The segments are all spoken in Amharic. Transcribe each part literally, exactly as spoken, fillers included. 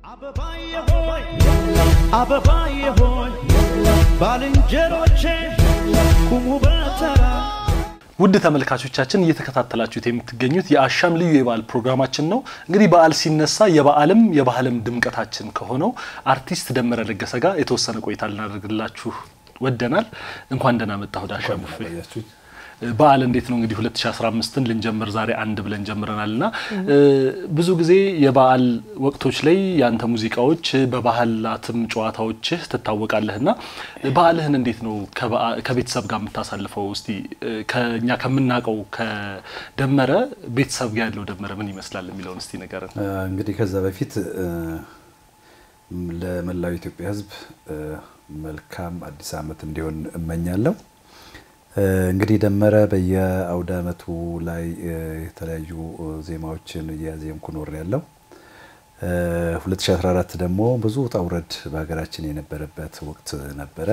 አበባዬ ሆይ አበባዬ ሆይ ባልንጀሮቼ ቁሙ በተራ ውድ ተመልካቾቻችን እየተከታተላችሁት የምትገኙት የአሻም ልዩ የበዓል ፕሮግራማችን ነው። እንግዲህ በዓል ሲነሳ የበዓልም የባህልም ድምቀታችን ከሆነው አርቲስት ደመረ ለገሰ ጋር የተወሰነ ቆይታ ልናደርግላችሁ ወደናል። እንኳን ደህና መጣህ ወደ አሻም ፍሬ። በዓል እንዴት ነው እንግዲህ ሁለት ሺህ አስራ አምስትን ልንጀምር ዛሬ አንድ ብለን ጀምረናልና ብዙ ጊዜ የበዓል ወቅቶች ላይ ያንተ ሙዚቃዎች በባህላትም ጨዋታዎች ተታወቃለህና በዓልህን እንዴት ነው ከቤተሰብ ጋር የምታሳልፈው? እስቲ ከኛ ከምናቀው ከደመረ ቤተሰብ ጋር ያለው ደመረ ምን ይመስላል የሚለውን እስቲ ንገረን። እንግዲህ ከዛ በፊት ለመላው ኢትዮጵያ ሕዝብ መልካም አዲስ ዓመት እንዲሆን እመኛለሁ። እንግዲህ ደመረ በየአውደ ዓመቱ ላይ የተለያዩ ዜማዎችን እያዜምኩ ኖር ያለው ሁለት ሺህ አስራ አራት ደግሞ ብዙ ጣውረድ በሀገራችን የነበረበት ወቅት ነበረ።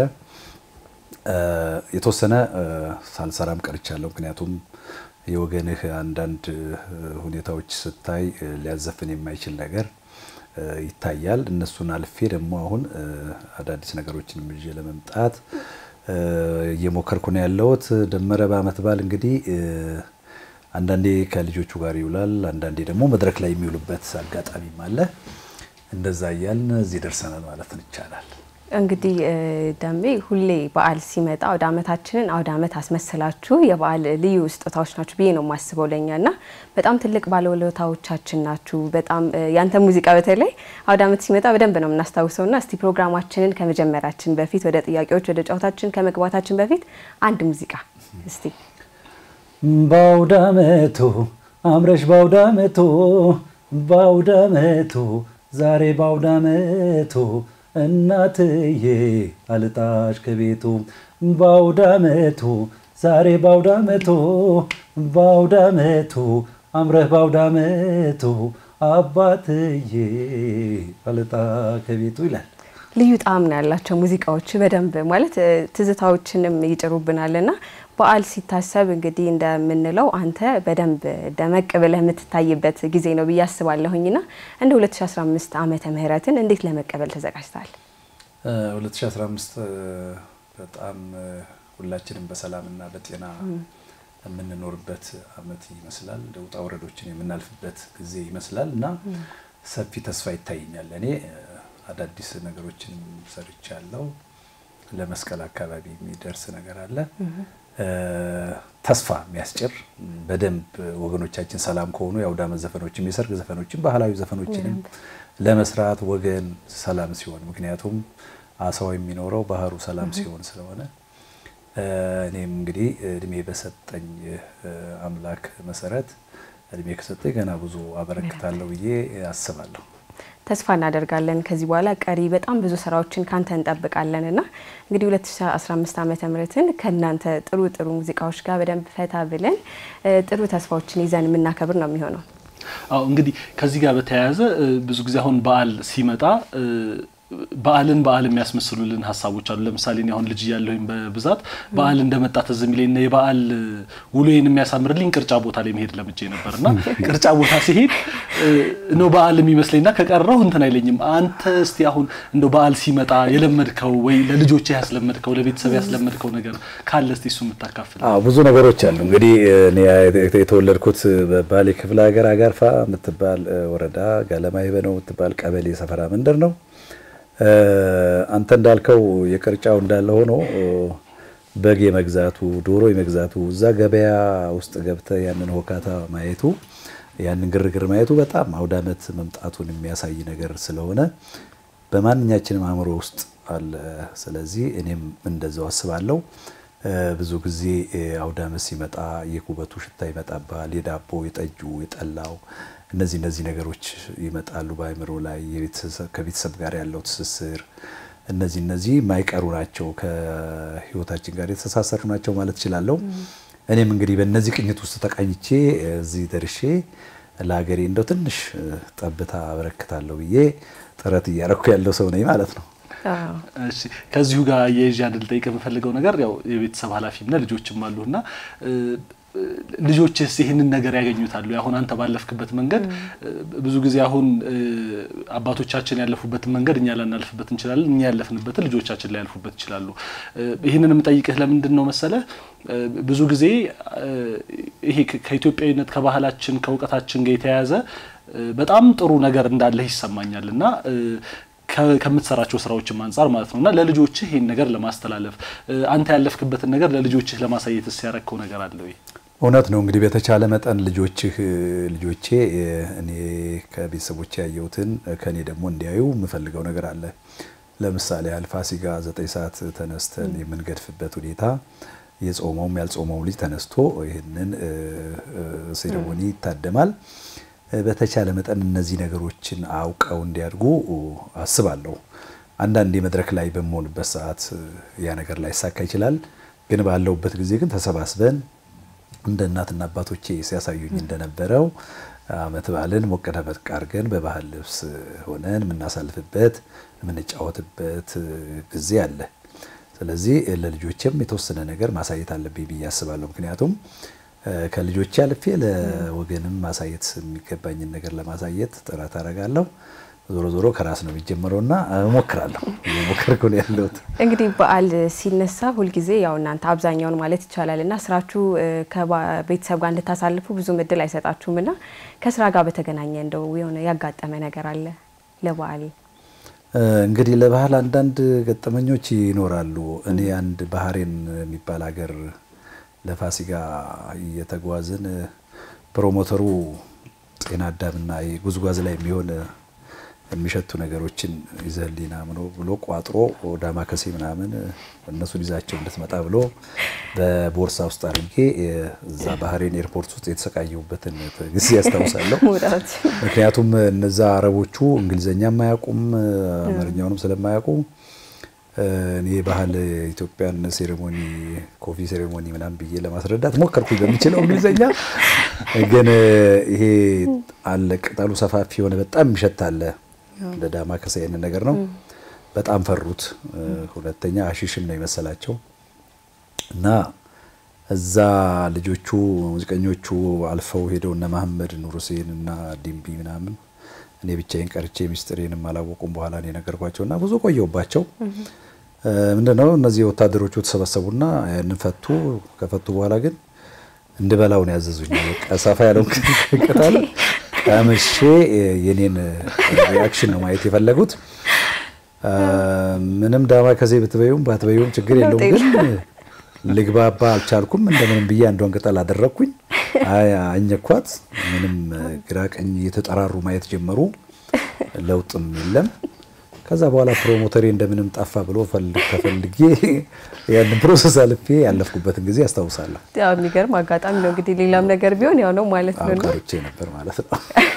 የተወሰነ ሳልሰራም ቀርቻለሁ። ምክንያቱም የወገንህ አንዳንድ ሁኔታዎች ስታይ ሊያዘፍን የማይችል ነገር ይታያል። እነሱን አልፌ ደግሞ አሁን አዳዲስ ነገሮችን ይዤ ለመምጣት የሞከርኩ ነው ያለሁት። ደመረ በዓመት በዓል እንግዲህ አንዳንዴ ከልጆቹ ጋር ይውላል፣ አንዳንዴ ደግሞ መድረክ ላይ የሚውልበት አጋጣሚም አለ። እንደዛ ያልን እዚህ ደርሰናል ማለት ይቻላል። እንግዲህ ደሜ ሁሌ በዓል ሲመጣ አውደ ዓመታችንን አውደ ዓመት አስመስላችሁ የበዓል ልዩ ስጦታዎች ናችሁ ብዬ ነው ማስበው ለኛና በጣም ትልቅ ባለውለታዎቻችን ናችሁ። በጣም ያንተ ሙዚቃ በተለይ አውደ ዓመት ሲመጣ በደንብ ነው እናስታውሰውና እስቲ ፕሮግራማችንን ከመጀመራችን በፊት ወደ ጥያቄዎች ወደ ጨዋታችን ከመግባታችን በፊት አንድ ሙዚቃ እስቲ በአውደ ዓመቱ አምረሽ በአውደ ዓመቱ በአውደ ዓመቱ ዛሬ በአውደ ዓመቱ እናትዬ አልጣሽ ከቤቱ በአውደ ዓመቱ ዛሬ በአውደ ዓመቱ በአውደ ዓመቱ አምረህ በአውደ ዓመቱ አባትዬ አልጣ ከቤቱ ይላል። ልዩ ጣዕም ነው ያላቸው ሙዚቃዎች በደንብ ማለት ትዝታዎችንም ይጭሩብናልና በዓል ሲታሰብ እንግዲህ እንደምንለው አንተ በደንብ ደመቅ ብለህ የምትታይበት ጊዜ ነው ብዬ አስባለሁኝና እንደ ሁለት ሺህ አስራ አምስት ዓመተ ምህረትን እንዴት ለመቀበል ተዘጋጅተሃል? ሁለት ሺህ አስራ አምስት በጣም ሁላችንም በሰላምና በጤና የምንኖርበት ዓመት ይመስላል። ውጣ ውረዶችን የምናልፍበት ጊዜ ይመስላልና ሰፊ ተስፋ ይታየኛል። እኔ አዳዲስ ነገሮችን ሰርቻለሁ። ለመስቀል አካባቢ የሚደርስ ነገር አለ። ተስፋ የሚያስጭር በደንብ ወገኖቻችን ሰላም ከሆኑ ያውዳ መዘፈኖችም የሰርግ ዘፈኖችም ባህላዊ ዘፈኖችንም ለመስራት ወገን ሰላም ሲሆን ምክንያቱም አሳው የሚኖረው ባህሩ ሰላም ሲሆን ስለሆነ እኔም እንግዲህ እድሜ በሰጠኝ አምላክ መሰረት እድሜ ከሰጠኝ ገና ብዙ አበረክታለሁ ብዬ አስባለሁ። ተስፋ እናደርጋለን ከዚህ በኋላ ቀሪ በጣም ብዙ ስራዎችን ካንተ እንጠብቃለንና እንግዲህ ሁለት ሺህ አስራ አምስት ዓመተ ምህረትን ከናንተ ጥሩ ጥሩ ሙዚቃዎች ጋር በደንብ ፈታ ብለን ጥሩ ተስፋዎችን ይዘን ምናከብር ነው የሚሆነው። አው እንግዲህ ከዚህ ጋር በተያያዘ ብዙ ጊዜ አሁን በዓል ሲመጣ በዓልን በዓል የሚያስመስሉልን ሐሳቦች አሉ። ለምሳሌ እኔ አሁን ልጅ ያለሁኝ በብዛት በዓል እንደመጣ ተዘሚለኝና የበዓል ውሎዬን የሚያሳምርልኝ ቅርጫ ቦታ ላይ መሄድ ለምጄ ነበርና ቅርጫ ቦታ ሲሄድ ነው በዓል የሚመስለኝና ከቀረው እንትን አይለኝም። አንተ እስቲ አሁን እንደ በዓል ሲመጣ የለመድከው ወይ ለልጆች ያስለመድከው ለቤተሰብ ያስለመድከው ነገር ካለ እስቲ እሱ መታካፍል? አዎ ብዙ ነገሮች አሉ። እንግዲህ እኔ የተወለድኩት በባሌ ክፍለ ሀገር አጋርፋ የምትባል ወረዳ ጋለማይ በነው የምትባል ቀበሌ ሰፈራ መንደር ነው። አንተ እንዳልከው የቅርጫው እንዳለ ሆኖ በግ የመግዛቱ ዶሮ የመግዛቱ እዛ ገበያ ውስጥ ገብተ ያንን ሆካታ ማየቱ ያንን ግርግር ማየቱ በጣም አውደ ዓመት መምጣቱን የሚያሳይ ነገር ስለሆነ በማንኛችንም አእምሮ ውስጥ አለ። ስለዚህ እኔም እንደዛው አስባለሁ። ብዙ ጊዜ አውደ ዓመት ሲመጣ የኩበቱ ሽታ ይመጣባል፣ የዳቦ የጠጁ የጠላው እነዚህ እነዚህ ነገሮች ይመጣሉ በአእምሮ ላይ የቤተሰብ ከቤተሰብ ጋር ያለው ትስስር እነዚህ እነዚህ ማይቀሩ ናቸው። ከህይወታችን ጋር የተሳሰሩ ናቸው ማለት ይችላልው። እኔም እንግዲህ በእነዚህ ቅኝት ውስጥ ተቃኝቼ እዚህ ደርሼ ለሀገሬ እንደው ትንሽ ጠብታ አበረክታለሁ ብዬ ጥረት እያረኩ ያለው ሰው ነኝ ማለት ነው። እሺ ከዚሁ ጋር የጂያን ልጠይቅ የምፈልገው ነገር ያው የቤተሰብ ኃላፊነት ልጆችም አሉና ልጆችስ ይሄንን ነገር ያገኙታሉ? አሁን አንተ ባለፍክበት መንገድ ብዙ ጊዜ አሁን አባቶቻችን ያለፉበት መንገድ እኛ ላናልፍበት እንችላለን፣ እኛ ያለፍንበት ልጆቻችን ላይ ያልፉበት ይችላሉ። ይሄንንም ጠይቀህ ለምንድን ነው መሰለ ብዙ ጊዜ ይሄ ከኢትዮጵያዊነት ከባህላችን ከውቀታችን ጋር የተያያዘ በጣም ጥሩ ነገር እንዳለ ይሰማኛልና ከምትሰራቸው ስራዎችም አንፃር ማለት ነውና ለልጆችህ ይሄን ነገር ለማስተላለፍ አንተ ያለፍክበትን ነገር ለልጆችህ ለማሳየትስ ያረከው ነገር አለ ወይ? እውነት ነው እንግዲህ በተቻለ መጠን ልጆችህ ልጆቼ እኔ ከቤተሰቦቼ ያየሁትን ከኔ ደግሞ እንዲያዩ የምፈልገው ነገር አለ። ለምሳሌ አልፋሲጋ ዘጠኝ ሰዓት ተነስተን የምንገድፍበት ሁኔታ የጾመውም ያልጾመው ልጅ ተነስቶ ይሄንን ሴሬሞኒ ይታደማል። በተቻለ መጠን እነዚህ ነገሮችን አውቀው እንዲያድጉ አስባለሁ። አንዳንድ የመድረክ ላይ በመሆንበት ሰዓት ያ ነገር ላይ ሳካ ይችላል። ግን ባለውበት ጊዜ ግን ተሰባስበን እንደ እናትና አባቶቼ ሲያሳዩኝ እንደነበረው አመት በዓልን ሞቅ ደመቅ አድርገን በባህል ልብስ ሆነን የምናሳልፍበት የምንጫወትበት ጊዜ አለ። ስለዚህ ለልጆችም የተወሰነ ነገር ማሳየት አለብኝ ብዬ አስባለሁ። ምክንያቱም ከልጆች አልፌ ለወገንም ማሳየት የሚገባኝን ነገር ለማሳየት ጥረት አደርጋለሁ። ዞሮ ዞሮ ከራስ ነው የሚጀምረውና እሞክራለሁ እሞክርኩ ነው ያለሁት። እንግዲህ በዓል ሲነሳ ሁሉ ጊዜ ያው እናንተ አብዛኛውን ማለት ይቻላልና ስራችሁ ከቤተሰብ ጋር እንድታሳልፉ ብዙ ምድል አይሰጣችሁምና ከስራ ጋር በተገናኘ እንደው የሆነ ያጋጠመ ነገር አለ ለበዓል? እንግዲህ ለበዓል አንዳንድ ገጠመኞች ይኖራሉ። እኔ አንድ ባህሬን የሚባል ሀገር ለፋሲጋ እየተጓዝን ፕሮሞተሩ ጤና አዳምና የጉዝጓዝ ላይ የሚሆን የሚሸቱ ነገሮችን ይዘህልኝና ምኖ ብሎ ቋጥሮ ዳማከሴ ምናምን እነሱን ይዛቸው እንድትመጣ ብሎ በቦርሳ ውስጥ አድርጌ እዛ ባህሬን ኤርፖርት ውስጥ የተሰቃየሁበትን ጊዜ ያስታውሳለሁ። ምክንያቱም እነዛ አረቦቹ እንግሊዘኛም ማያውቁም አማርኛውንም ስለማያውቁ እኔ ባህል ኢትዮጵያን ሴሬሞኒ ኮፊ ሴሬሞኒ ምናምን ብዬ ለማስረዳት ሞከርኩኝ በሚችለው እንግሊዘኛ። ግን ይሄ አለ ቅጠሉ ሰፋፊ የሆነ በጣም ይሸታል ለዳማከሴ አይነት ነገር ነው። በጣም ፈሩት። ሁለተኛ አሺሽም ነው የመሰላቸው እና እዛ ልጆቹ ሙዚቀኞቹ አልፈው ሄደው እነ መሐመድ ኑር ሁሴን እና ዲምቢ ምናምን እኔ ብቻዬን ቀርቼ ሚስጥሬንም አላወቁም። በኋላ ነው ነገርኳቸውና ብዙ ቆየውባቸው። ምንድነው እነዚህ ወታደሮቹ ተሰበሰቡና ያንን ፈቱ። ከፈቱ በኋላ ግን እንድበላው ነው ያዘዙኝ። ቀሳፋ ያለው ከተል ቀምሼ የኔን ሪአክሽን ነው ማየት የፈለጉት። ምንም ዳማከሴ ብትበዩም ባትበዩም ችግር የለውም። ግን ልግባባ አልቻልኩም። እንደምንም ብዬ አንዷን ቅጠል አደረኩኝ። አይ አኘኳት። ምንም ግራ ቀኝ እየተጠራሩ ማየት ጀመሩ። ለውጥም የለም። ከዛ በኋላ ፕሮሞተሪ እንደምንም ጠፋ ብሎ ፈልግ ተፈልጌ ያን ፕሮሰስ አልፌ ያለፍኩበትን ጊዜ አስታውሳለሁ። ያው የሚገርም አጋጣሚ ነው እንግዲህ ሌላም ነገር ቢሆን ያው ነው ማለት ነው። አውቃርቼ ነበር ማለት ነው።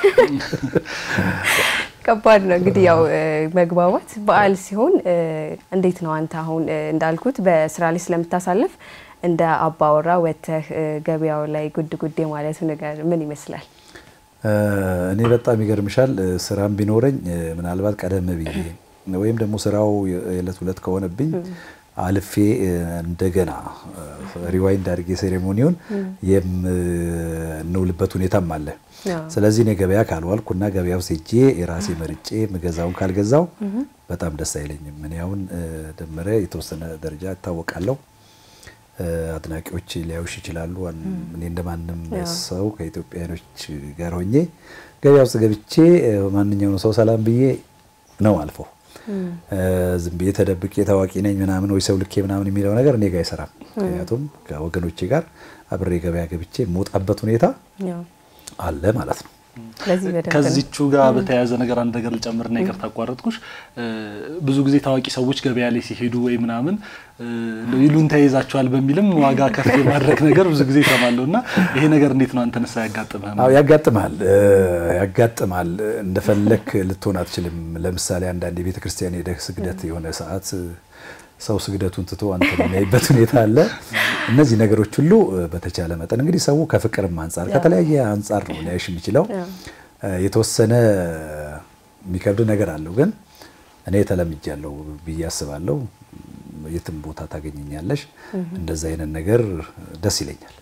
ከባድ ነው እንግዲህ ያው መግባባት በዓል ሲሆን እንዴት ነው አንተ አሁን እንዳልኩት በስራ ላይ ስለምታሳልፍ እንደ አባወራ ወተህ ገበያው ላይ ጉድ ጉድ ማለት ነገር ምን ይመስላል? እኔ በጣም ይገርምሻል ስራም ቢኖረኝ ምናልባት ቀደም ብዬ ወይም ደግሞ ስራው የለት ሁለት ከሆነብኝ አልፌ እንደገና ሪዋይንድ አድርጌ ሴሬሞኒውን የምንውልበት ሁኔታም አለ። ስለዚህ እኔ ገበያ ካልዋልኩና ገበያው ሄጄ የራሴ መርጬ መገዛውን ካልገዛው በጣም ደስ አይለኝም። እኔ አሁን ደመረ የተወሰነ ደረጃ ታወቃለሁ። አድናቂዎች ሊያዩሽ ይችላሉ። እኔ እንደማንም ሰው ከኢትዮጵያኖች ጋር ሆኜ ገበያ ውስጥ ገብቼ ማንኛውንም ሰው ሰላም ብዬ ነው አልፈው። ዝም ብዬ ተደብቄ ታዋቂ ነኝ ምናምን ወይ ሰው ልኬ ምናምን የሚለው ነገር እኔ ጋር አይሰራም። ምክንያቱም ከወገኖቼ ጋር አብሬ ገበያ ገብቼ ሞጣበት ሁኔታ አለ ማለት ነው። ከዚቹ ጋር በተያያዘ ነገር አንድ ነገር ልጨምርና ይቅርታ አቋረጥኩሽ። ብዙ ጊዜ ታዋቂ ሰዎች ገበያ ላይ ሲሄዱ ወይ ምናምን እንደው ይሉን ተይዛቸዋል በሚልም ዋጋ ከፍ የማድረግ ነገር ብዙ ጊዜ ተማለውና ይሄ ነገር እንዴት ነው አንተንስ ያጋጥመህ? አዎ ያጋጥማል ያጋጥማል። እንደፈለክ ልትሆን አትችልም። ለምሳሌ አንዳንድ የቤተ ክርስቲያን ሄደህ ስግደት የሆነ ሰዓት ሰው ስግደቱን ትቶ አንተን የሚያይበት ሁኔታ አለ። እነዚህ ነገሮች ሁሉ በተቻለ መጠን እንግዲህ ሰው ከፍቅርም አንፃር ከተለያየ አንፃር ነው ሊያይሽ የሚችለው። የተወሰነ የሚከብድ ነገር አለው። ግን እኔ ተለምጃለሁ ብዬ አስባለሁ። የትም ቦታ ታገኘኛለሽ። እንደዛ አይነት ነገር ደስ ይለኛል።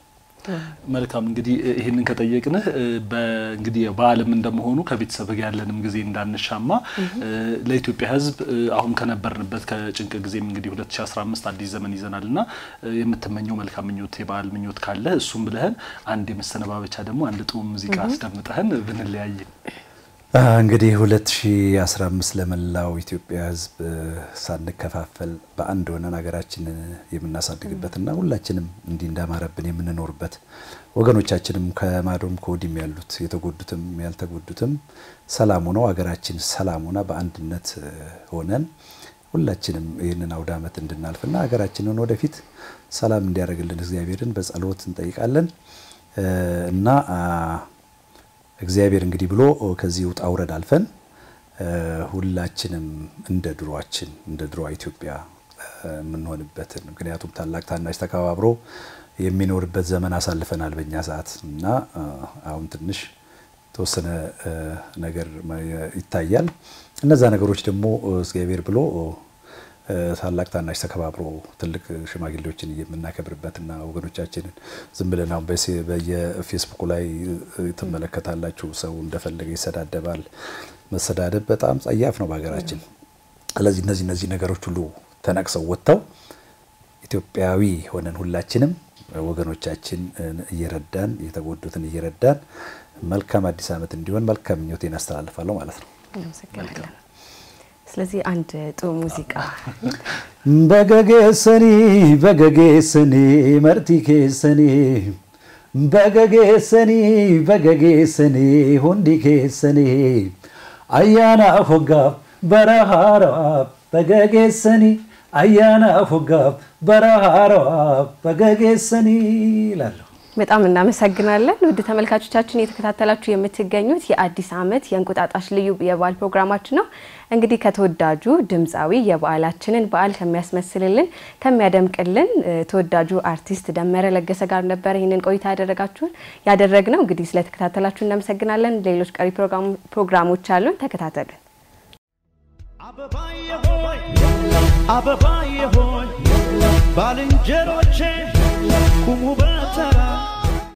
መልካም እንግዲህ ይሄንን ከጠየቅንህ በእንግዲህ በዓለም እንደመሆኑ ከቤተሰብ ጋር ያለንም ጊዜ እንዳንሻማ ለኢትዮጵያ ሕዝብ አሁን ከነበርንበት ከጭንቅ ጊዜም እንግዲህ ሁለት ሺህ አስራ አምስት አዲስ ዘመን ይዘናልና የምትመኘው መልካም ምኞት የበዓል ምኞት ካለ እሱም ብለህን አንድ የመሰነባበቻ ደግሞ አንድ ጥሩ ሙዚቃ አስደምጠህን ብንለያይ እንግዲህ ሁለት ሺህ አስራ አምስት ለመላው ኢትዮጵያ ሕዝብ ሳንከፋፈል በአንድ ሆነን ሀገራችንን የምናሳድግበትና ሁላችንም እንዲህ እንዳማረብን የምንኖርበት ወገኖቻችንም ከማዶም ከወዲም ያሉት የተጎዱትም ያልተጎዱትም ሰላም ሆነው ሀገራችን ሰላም ሆና በአንድነት ሆነን ሁላችንም ይሄንን አውደ ዓመት እንድናልፍና ሀገራችንን ወደፊት ሰላም እንዲያደርግልን እግዚአብሔርን በጸሎት እንጠይቃለን እና እግዚአብሔር እንግዲህ ብሎ ከዚህ ውጣ ውረድ አልፈን ሁላችንም እንደ ድሮአችን እንደ ድሮዋ ኢትዮጵያ ምንሆንበት ምክንያቱም ታላቅ ታናሽ ተከባብሮ የሚኖርበት ዘመን አሳልፈናል በእኛ ሰዓት እና አሁን ትንሽ ተወሰነ ነገር ይታያል እነዛ ነገሮች ደግሞ እግዚአብሔር ብሎ ታላቅ ታናሽ ተከባብሮ ትልቅ ሽማግሌዎችን የምናከብርበትና ወገኖቻችንን ዝም ብለን አሁን በየፌስቡክ ላይ ተመለከታላችሁ ሰው እንደፈለገ ይሰዳደባል መሰዳደብ በጣም ጸያፍ ነው በሀገራችን ስለዚህ እነዚህ እነዚህ ነገሮች ሁሉ ተነቅሰው ወጣው ኢትዮጵያዊ ሆነን ሁላችንም ወገኖቻችን እየረዳን የተጎዱትን እየረዳን መልካም አዲስ ዓመት እንዲሆን መልካም ምኞቴን አስተላልፋለሁ ማለት ነው መልካም ስለዚህ አንድ ጥሩ ሙዚቃ በገገሰኒ በገገሰኒ መርቲከሰኒ በገገሰኒ በገገሰኒ ሁንዲከሰኒ አያና ፎጋ በረሃራ በገገሰኒ አያና ፎጋ በረሃራ በገገሰኒ ላል በጣም እናመሰግናለን ውድ ተመልካቾቻችን የተከታተላችሁ የምትገኙት የአዲስ ዓመት የእንቁጣጣሽ ልዩ የበዓል ፕሮግራማችን ነው እንግዲህ ከተወዳጁ ድምጻዊ የበዓላችንን በዓል ከሚያስመስልልን ከሚያደምቅልን ተወዳጁ አርቲስት ደመረ ለገሰ ጋር ነበር ይሄንን ቆይታ ያደረጋችሁ ያደረግነው እንግዲህ ስለተከታተላችሁ እናመሰግናለን ሌሎች ቀሪ ፕሮግራሞች አሉን ተከታተሉን አበባዬ ሆይ አበባዬ ሆይ ባልንጀሮቼ ቁሙ በተራ